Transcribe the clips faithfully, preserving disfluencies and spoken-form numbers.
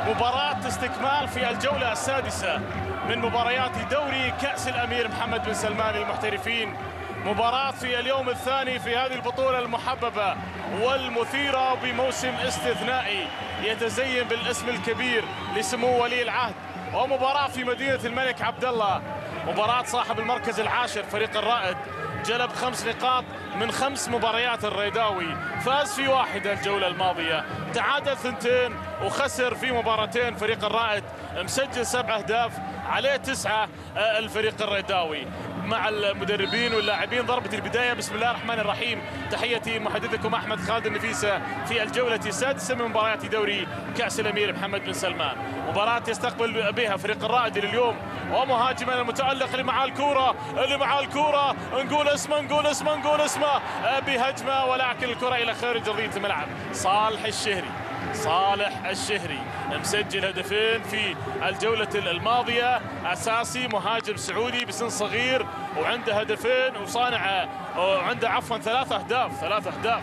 مباراة استكمال في الجولة السادسة من مباريات دوري كأس الأمير محمد بن سلمان للمحترفين. مباراة في اليوم الثاني في هذه البطولة المحببة والمثيرة بموسم استثنائي يتزين بالاسم الكبير لسمو ولي العهد، ومباراة في مدينة الملك عبد الله. مباراة صاحب المركز العاشر فريق الرائد جلب خمس نقاط من خمس مباريات الريداوي، فاز في واحدة الجولة الماضية، تعادل ثنتين وخسر في مباراتين. فريق الرائد مسجل سبع أهداف عليه تسعة الفريق الريداوي. مع المدربين واللاعبين ضربة البداية بسم الله الرحمن الرحيم. تحيتي محدثكم أحمد خالد النفيسة في الجولة السادسة من مباريات دوري كأس الأمير محمد بن سلمان. مباراة يستقبل بها فريق الرائد لليوم، ومهاجما المتألق اللي معاه الكرة اللي معاه الكرة نقول اسمه نقول اسمه نقول اسمه بهجمة، ولكن الكرة إلى خارج أرضية الملعب. صالح الشهري صالح الشهري مسجل هدفين في الجولة الماضية، أساسي مهاجم سعودي بسن صغير وعنده هدفين وصانع وعنده عفوا ثلاث أهداف ثلاث أهداف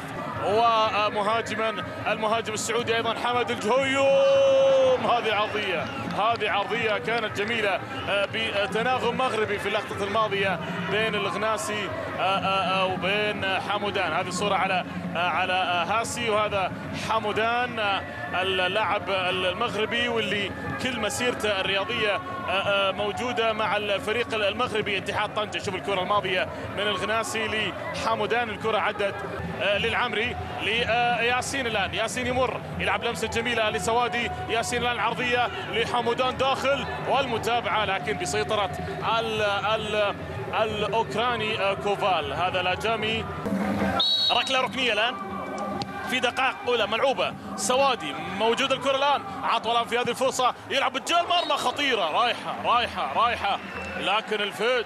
ومهاجما المهاجم السعودي أيضا حمد الجهيوم. هذه عرضية هذه عرضية كانت جميلة بتناغم مغربي في اللقطة الماضية بين الغناسي وبين حمودان. هذه الصورة على على هاسي، وهذا حمودان اللاعب المغربي واللي كل مسيرته الرياضية موجودة مع الفريق المغربي اتحاد طنجة. شوف الكرة الماضية من الغناسي لحمودان، الكرة عدت للعمري لياسين. الآن ياسين يمر يلعب لمسة جميلة لسوادي، ياسين الآن عرضية لحمودان داخل والمتابعة لكن بسيطرة ال ال الأوكراني كوفال. هذا لاجامي، ركلة ركنية الآن في دقائق أولى ملعوبة. سوادي موجود الكرة الآن، عطوة الآن في هذه الفرصة يلعب رجال مرمى خطيرة رايحة رايحة رايحة، لكن الفهد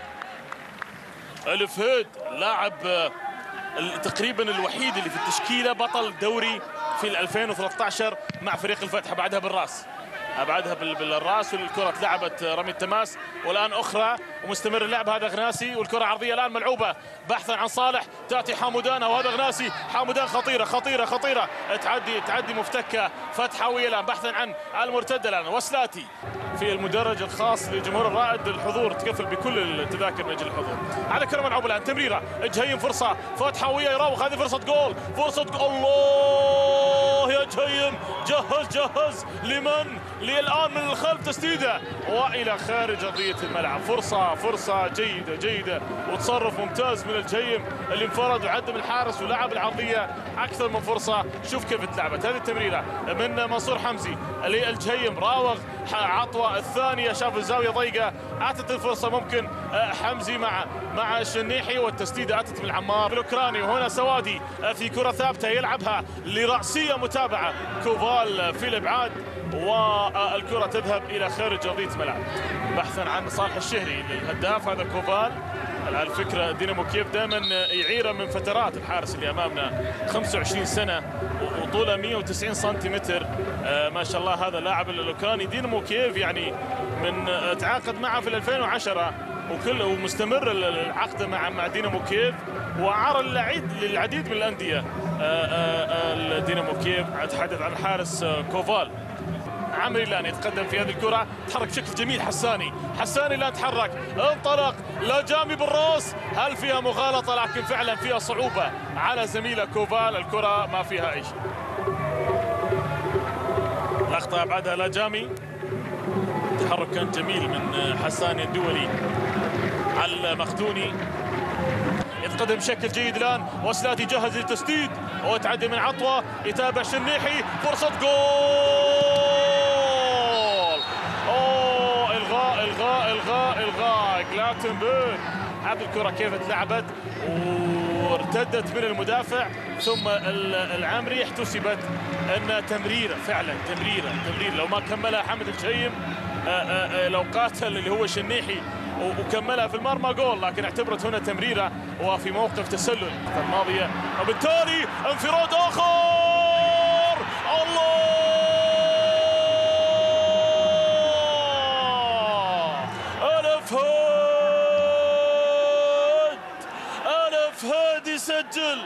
الفهد لاعب تقريبا الوحيد اللي في التشكيلة بطل دوري في ألفين وثلاثة عشر مع فريق الفتح. بعدها بالراس بعدها بالراس والكرة اتلعبت رمي التماس، والآن أخرى ومستمر اللعب. هذا غناسي والكرة عرضية الآن ملعوبة بحثا عن صالح، تأتي حمودان وهذا غناسي. حمودان خطيرة خطيرة خطيرة، تعدي تعدي مفتكة فتحوية الآن بحثا عن المرتدة. الآن وسلاتي في المدرج الخاص لجمهور الرائد للحضور، تكفل بكل التذاكر من أجل الحضور. على كرة ملعوبة الآن تمريرة جهيم، فرصة فتحوية يراوغ، هذه فرصة جول فرصة جول. الله يا جهيم، جهز جهز لمن الآن من الخلف تسديده والى خارج ارضيه الملعب. فرصه فرصه جيده جيده وتصرف ممتاز من الجيم اللي انفرد وعدم الحارس ولعب العرضيه اكثر من فرصه. شوف كيف اتلعبت هذه التمريره من منصور حمزي للجيم، راوغ عطوه الثانيه، شاف الزاويه ضيقه، اتت الفرصه ممكن حمزي مع مع الشنيحي والتسديده اتت من عمار الاوكراني. وهنا سوادي في كره ثابته يلعبها لراسيه متابعه كوفال في الابعاد، والكرة تذهب إلى خارج أرضية الملعب بحثا عن صالح الشهري الهداف. هذا كوفال. الفكرة دينامو كييف دائما يعيره من فترات الحارس اللي أمامنا، خمسة وعشرين سنة وطوله مئة وتسعين سنتيمتر آه ما شاء الله. هذا لاعب الأوكراني دينامو كييف يعني من تعاقد معه في ألفين وعشرة وكل ومستمر العقد مع مع دينامو كييف، وعار العديد للعديد من الأندية. دينامو كييف أتحدث عن الحارس كوفال. عمري الآن يتقدم في هذه الكرة، تحرك بشكل جميل حساني حساني الآن تحرك انطلق لاجامي بالراس، هل فيها مغالطة؟ لكن فعلا فيها صعوبة على زميله كوفال، الكرة ما فيها أي شيء. لقطة أبعدها لاجامي، تحرك كان جميل من حساني الدولي على المخدوني. يتقدم بشكل جيد الآن وسلاتي جهز للتسديد وتعدي من عطوة، يتابع شنيحي، فرصة جول. اوه الغاء الغاء الغاء الغاء جلاتنبرغ. هذه الكرة كيف اتلعبت وارتدت من المدافع ثم العمري، احتسبت انها تمريرة فعلا تمريرة تمريرة. لو ما كملها حمد الجهيم لو قاتل اللي هو شنيحي وكملها في المرمى جول، لكن اعتبرت هنا تمريرة وفي موقف تسلل الماضية، وبالتالي انفراد آخر. الله الفهد الفهد يسجل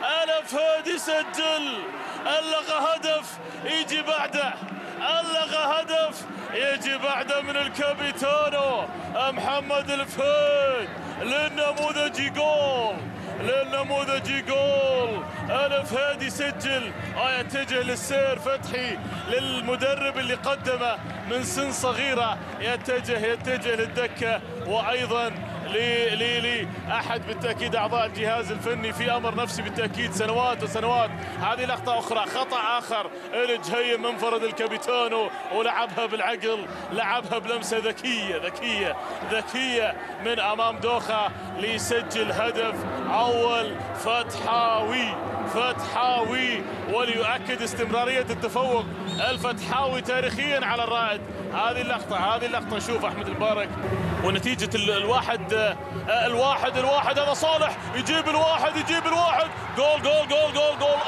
الفهد يسجل، اللغى هدف يجي بعده، اللغى الهدف يجي بعده من الكابيتانو محمد الفهيد للنموذجي جول، للنموذجي جول. الفهيد يسجل، يتجه للسير فتحي للمدرب اللي قدمه من سن صغيرة، يتجه يتجه للدكة، وأيضا لي لي لي احد بالتاكيد اعضاء الجهاز الفني في امر نفسي بالتاكيد سنوات وسنوات. هذه لقطه اخرى، خطا اخر الجهيم منفرد الكابيتانو ولعبها بالعقل، لعبها بلمسه ذكيه ذكيه ذكيه من امام دوخه ليسجل هدف اول فتحاوي فتحاوي وليؤكد استمراريه التفوق الفتحاوي تاريخيا على الرائد. هذه اللقطه هذه اللقطه شوف احمد المبارك، ونتيجه الواحد الواحد الواحد هذا صالح يجيب الواحد يجيب الواحد جول جول جول جول جول.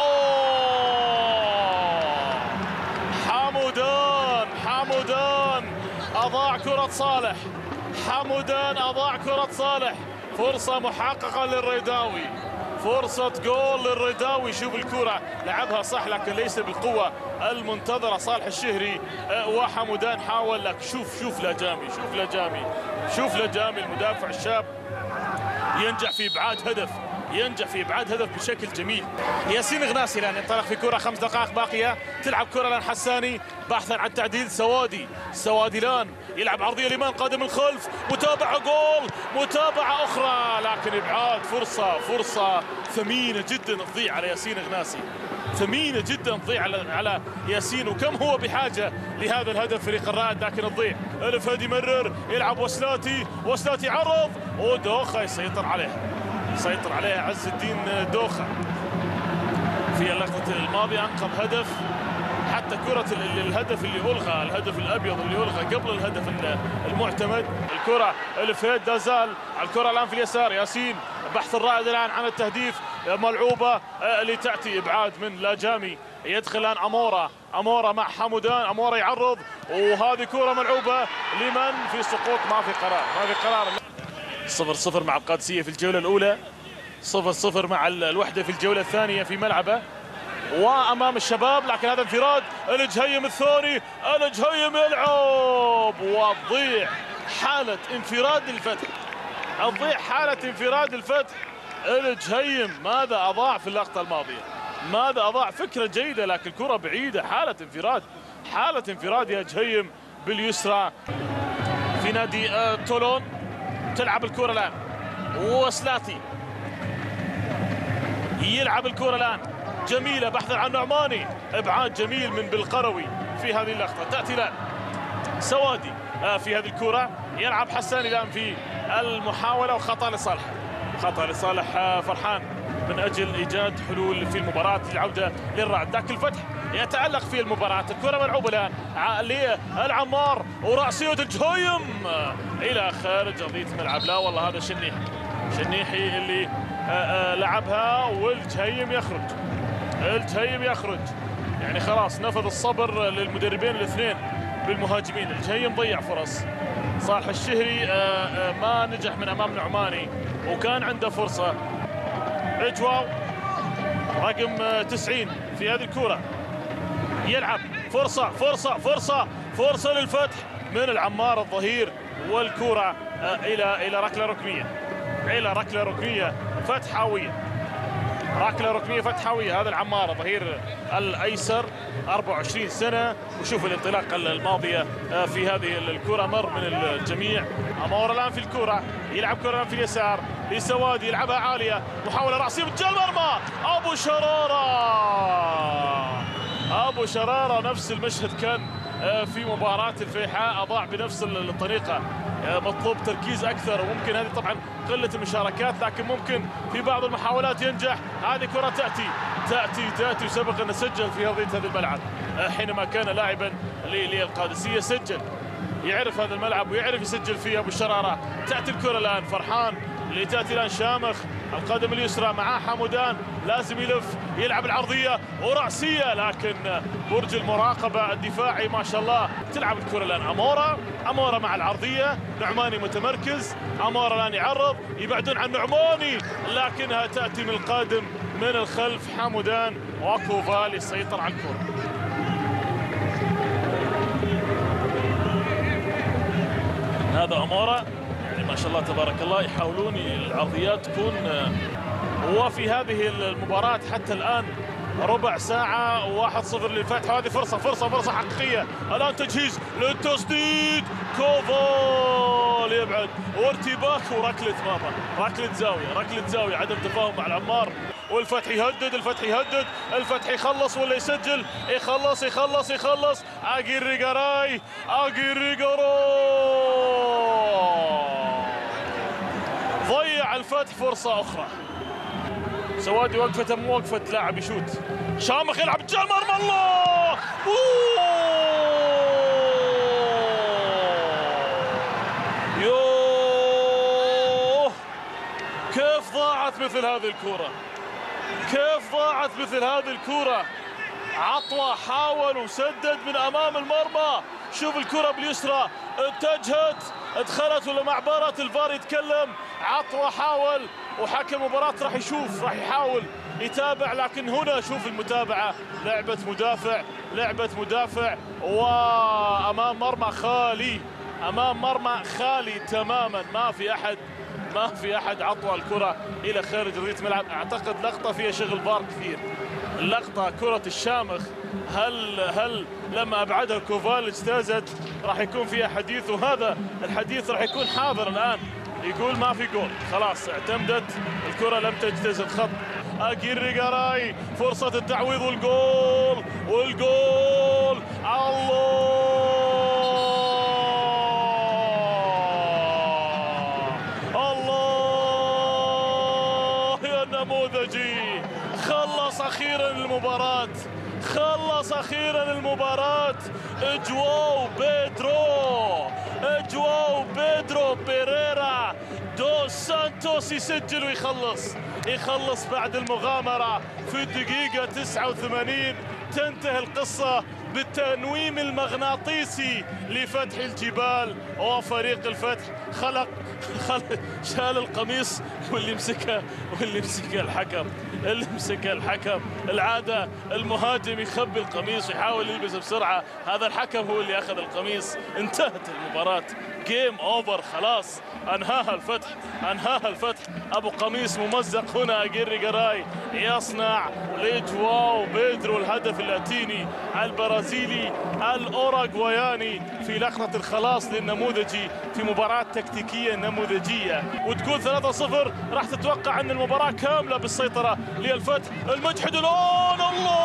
اوه حمودان حمودان اضاع كرة صالح، حمودان اضاع كرة صالح. فرصة محققة للريداوي، فرصة جول للريداوي. شوف الكرة لعبها صح لكن ليس بالقوة المنتظرة صالح الشهري، وحمودان حاول لك. شوف شوف لجامي شوف لجامي شوف لجامي المدافع الشاب ينجح في ابعاد هدف، ينجح في ابعاد هدف بشكل جميل. ياسين غناسي الان ينطلق في كرة، خمس دقائق باقية، تلعب كرة الان حساني بحثا عن تعديل. سوادي سوادي الان يلعب عرضية اليمين قادم من خلف، متابعة جول، متابعة أخرى لكن إبعاد. فرصة فرصة ثمينة جدا تضيع على ياسين غناسي، ثمينة جدا تضيع على على ياسين، وكم هو بحاجة لهذا الهدف فريق الرائد لكن تضيع. الفهيد يمرر، يلعب وسلاتي، وسلاتي يعرض ودوخة يسيطر عليه، يسيطر عليه عز الدين دوخة. في اللقطة الماضية أنقذ هدف، حتى كرة الهدف اللي ألغى، الهدف الأبيض اللي ألغى قبل الهدف المعتمد. الكرة الفهيد لا زال على الكرة الآن في اليسار، ياسين بحث الرائد الآن عن التهديف، ملعوبة اللي تأتي إبعاد من لاجامي. يدخل الآن أمورا، أمورا مع حمودان، أمورا يعرض وهذه كرة ملعوبة لمن؟ في سقوط، ما في قرار، ما في قرار. صفر صفر مع القادسية في الجولة الأولى، صفر صفر مع الوحدة في الجولة الثانية في ملعبه وامام الشباب. لكن هذا انفراد الجهيم الثاني، الجهيم يلعب وتضيع حالة انفراد الفتح، تضيع حالة انفراد الفتح. الجهيم ماذا اضاع في اللقطة الماضية؟ ماذا اضاع؟ فكرة جيدة لكن كرة بعيدة، حالة انفراد، حالة انفراد يا جهيم باليسرى في نادي تولون. تلعب الكرة الان وسلاتي يلعب الكرة الان جميلة بحثا عن نعماني، ابعاد جميل من بالقروي في هذه اللقطة. تأتي الآن سوادي في هذه الكرة، يلعب حساني الآن في المحاولة وخطأ لصالح، خطأ لصالح فرحان من أجل إيجاد حلول في المباراة للعودة للرائد. ذاك الفتح يتألق في المباراة. الكرة ملعوبة الآن للعمار ورأسية الجهيم إلى خارج أرضية الملعب. لا والله هذا شنيحي، شنيحي اللي لعبها والجهيم يخرج، الجهيم يخرج. يعني خلاص نفذ الصبر للمدربين الاثنين بالمهاجمين. الجهيم ضيع فرص، صالح الشهري ما نجح من امام نعماني وكان عنده فرصة. عجواو رقم تسعين في هذه الكرة يلعب، فرصة فرصة فرصة فرصة للفتح من العمار الظهير، والكرة الى الى ركلة ركنية، الى ركلة ركنية فتحاوية، ركلة ركنية فتحاوية. هذا العمار ظهير الايسر أربعة وعشرين سنة، وشوف الانطلاقة الماضية في هذه الكرة مر من الجميع. امور الان في الكرة، يلعب كرة الان في اليسار لسوادي، يلعبها عالية، محاولة رأسية بتجاه المرمى. ابو شرارة، ابو شرارة نفس المشهد كان في مباراة الفيحاء، اضاع بنفس الطريقة. مطلوب تركيز اكثر، وممكن هذه طبعا قله المشاركات لكن ممكن في بعض المحاولات ينجح. هذه كره تاتي تاتي تاتي وسبق ان سجل في ارضيه هذا الملعب حينما كان لاعبا للقادسيه، سجل، يعرف هذا الملعب ويعرف يسجل فيه ابو شراره. تاتي الكره الان فرحان اللي تاتي الان شامخ، القدم اليسرى معاه حمودان، لازم يلف، يلعب العرضيه وراسيه لكن برج المراقبه الدفاعي ما شاء الله. تلعب الكره الان امورا، امورا مع العرضيه، نعماني متمركز، امورا الان يعرض، يبعدون عن نعماني لكنها تاتي من القادم من الخلف حمودان، وكوفال يسيطر على الكره. هذا أمارة يعني ما شاء الله تبارك الله يحاولون العرضيات تكون. وفي هذه المباراة حتى الآن ربع ساعة واحد صفر للفتح، وهذه فرصة فرصة فرصة حقيقية. الآن تجهيز للتسديد، كوفال يبعد وارتباك وركلة مرمى، ركلة زاوية ركلة زاوية، عدم تفاهم مع العمار. والفتح يهدد، الفتح يهدد، الفتح يخلص ولا يسجل؟ يخلص يخلص يخلص. اجيري جاراي اجيري جاراي ضيع الفتح فرصة أخرى. سوادي وقفته مو وقفة لاعب يشوت. شامخ يلعب جال مرمى، الله! يوه كيف ضاعت مثل هذه الكرة، كيف ضاعت مثل هذه الكرة. عطوة حاول وسدد من أمام المرمى. شوف الكرة باليسرى اتجهت ادخلت ولا معبرة، الفار يتكلم. عطوة حاول وحكم المباراة راح يشوف، راح يحاول يتابع، لكن هنا شوف المتابعة، لعبة مدافع لعبة مدافع وأمام مرمى خالي، أمام مرمى خالي تماما، ما في أحد ما في أحد. عطوة الكرة إلى خارج أرضية الملعب. أعتقد لقطة فيها شغل فار كثير، اللقطة كرة الشامخ، هل هل لما أبعدها كوفال اجتازت؟ راح يكون فيها حديث، وهذا الحديث راح يكون حاضر الآن. يقول ما في جول، خلاص اعتمدت الكرة، لم تجتاز الخط. اجيري جاراي فرصة التعويض والجول والجول. الله الله يا النموذجي، خلص اخيرا المباراة، خلص اخيرا المباراة. جواو بيدرو جواو بيدرو بيريرا دوس سانتوس يسجل ويخلص، يخلص بعد المغامرة في الدقيقة تسعة وثمانين. تنتهي القصة بالتنويم المغناطيسي لفتح الجبال، وفريق الفتح خلق خلق شال القميص واللي مسكه واللي مسكه الحكم، اللي مسكه الحكم. العادة المهاجم يخبي القميص ويحاول يلبسه بسرعة، هذا الحكم هو اللي أخذ القميص. انتهت المباراة، جيم أوفر، خلاص أنهاها الفتح، أنهاها الفتح. أبو قميص ممزق هنا اجيري جاراي يصنع لجواو بيدرو الهدف اللاتيني البرازيلي الأوراغواياني في لحظة الخلاص للنموذجي في مباراة تكتيكية نموذجية. وتكون ثلاثة صفر، راح تتوقع أن المباراة كاملة بالسيطرة للفتح. المجحد الآن،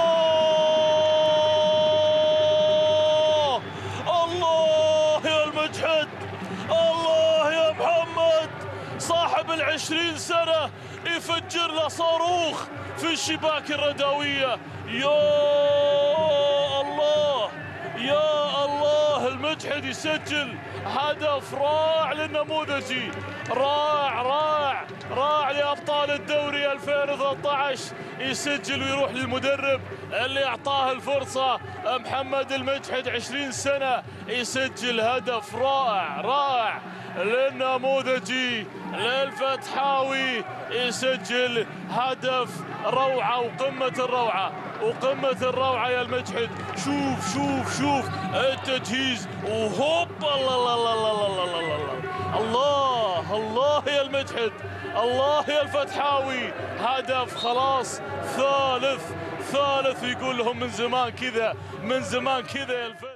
الله الله يا المجحد، الله يا محمد، صاحب العشرين سنة يفجر له صاروخ في الشباك الرداوية. يا الله يا الله، المجحد يسجل هدف رائع للنموذجي، رائع رائع رائع لأبطال الدوري ألفين وثلاثة عشر. يسجل ويروح للمدرب اللي أعطاه الفرصة، محمد المجحد عشرين سنة، يسجل هدف رائع رائع للنموذجي للفتحاوي، يسجل هدف روعة وقمة الروعة وقمة الروعة يا المجحد. شوف شوف شوف التجهيز، وهوب الله الله الله الله الله الله الله الله يا المجحد، الله يا الفتحاوي. هدف خلاص ثالث ثالث، يقول لهم من زمان كذا، من زمان كذا يا الفتح.